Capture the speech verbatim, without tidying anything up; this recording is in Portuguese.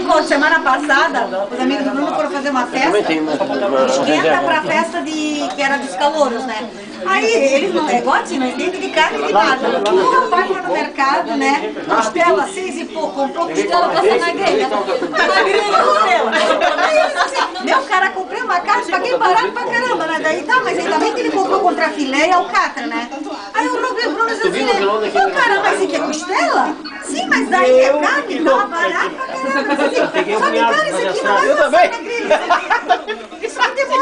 falou, semana passada, os amigos do Bruno foram fazer uma festa, esquenta pra festa de, que era dos calouros, né? Aí eles não, é igual assim, não entendem de carne de nada. O rapaz foi no mercado, né? Costela, seis e pouco, comprou costela pra ser na grelha. Na grelha, costela. Aí eles assim, meu cara, comprei uma carne, paguei barato pra caramba, né? Daí tá, mas ainda bem que ele comprou contra filé e alcatra, né? Aí o Bruno disse assim, pô cara, mas isso aqui é costela? Sim, mas daí é carne, tá barato pra caramba. Assim, só que cara, isso aqui não é só na grelha.